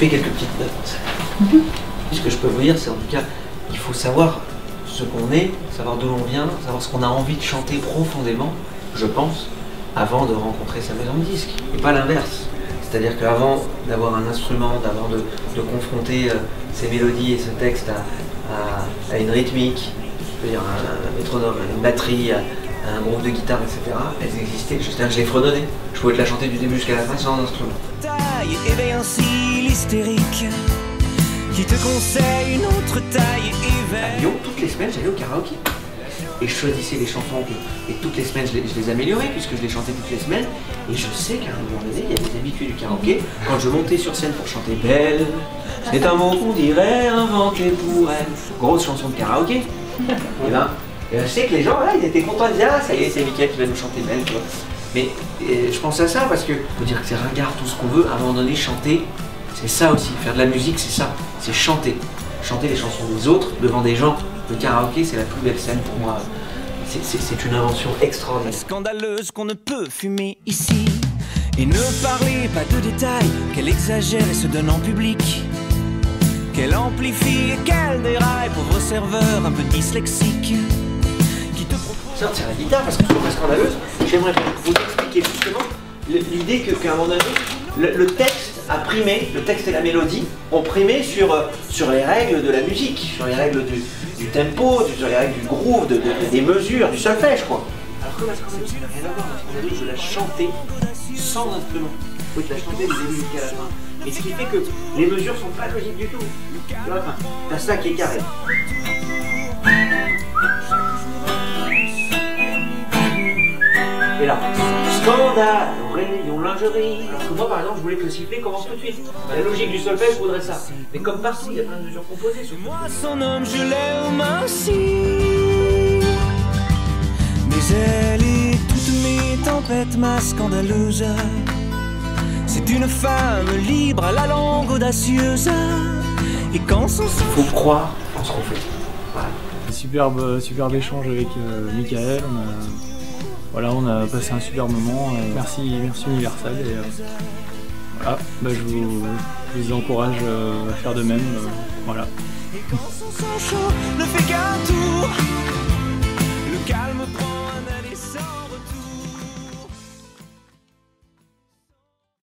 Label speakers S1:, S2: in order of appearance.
S1: fait quelques petites notes. Ce que je peux vous dire, c'est en tout cas, il faut savoir ce qu'on est, savoir d'où l'on vient, savoir ce qu'on a envie de chanter profondément, je pense, avant de rencontrer sa maison de disque, et pas l'inverse. C'est-à-dire qu'avant d'avoir un instrument, d'avant de confronter ces mélodies et ce texte à une rythmique, je veux dire un métronome, à une batterie, à un groupe de guitare, etc., elles existaient, c'est-à-dire que je les fredonnais. Je pouvais te la chanter du début jusqu'à la fin sans instrument.
S2: Taille éveille ainsi l'hystérique qui te conseille une autre taille éveille.
S1: À Lyon, toutes les semaines, j'allais au karaoké. Et je choisissais les chansons et toutes les semaines je les améliorais puisque je les chantais toutes les semaines. Et je sais qu'à un moment donné, il y a des habitués du karaoké. Quand je montais sur scène pour chanter Belle, c'est un mot qu'on dirait inventé pour elle. Grosse chanson de karaoké. Et ben, je sais que les gens, là, ils étaient contents de dire ah, ça y est, c'est Mickaël qui va nous chanter Belle. Tu vois. Mais je pense à ça parce que faut dire que c'est ringard tout ce qu'on veut. À un moment donné, chanter, c'est ça aussi. Faire de la musique, c'est ça. C'est chanter. Chanter les chansons des autres devant des gens. Le karaoké, c'est la plus belle scène pour moi. C'est une invention extraordinaire.
S2: Scandaleuse qu'on ne peut fumer ici. Et ne parlez pas de détails, qu'elle exagère et se donne en public. Qu'elle amplifie et qu'elle déraille, pauvre serveur un peu dyslexique. Qui te propose...
S1: Sortir la guitare parce que c'est pas scandaleuse. J'aimerais vous expliquer justement l'idée qu'à un moment donné, le texte a primé, le texte et la mélodie ont primé sur les règles de la musique, sur les règles du tempo, sur les règles du groove, des mesures, du solfège quoi. Alors que la scandaleuse, ça n'a rien à voir. La scandaleuse, je la chantais sans instrument. Oui, je la chantais du début jusqu'à la fin. Et ce qui fait que les mesures sont pas logiques du tout. Tu vois, enfin, t'as ça qui est carré. Et là, scandale, rayon lingerie. Alors que moi par exemple, je voulais que le sifflet commence tout de suite. La logique du solfège voudrait ça. Mais comme partout, il y a plein de mesures composées.
S2: Moi son homme, je l'aime ainsi. Mais elle est toutes mes tempêtes, ma scandaleuse. C'est une femme libre à la langue audacieuse. Et quand son...
S1: Il faut croire en ce qu'on fait. Voilà.
S3: Superbe échange avec Mickaël. On a passé un super moment. Merci Universal. Et voilà, je vous encourage à faire de même. Voilà.
S2: Et quand son sang chaud ne fait qu'un tour, le calme prend.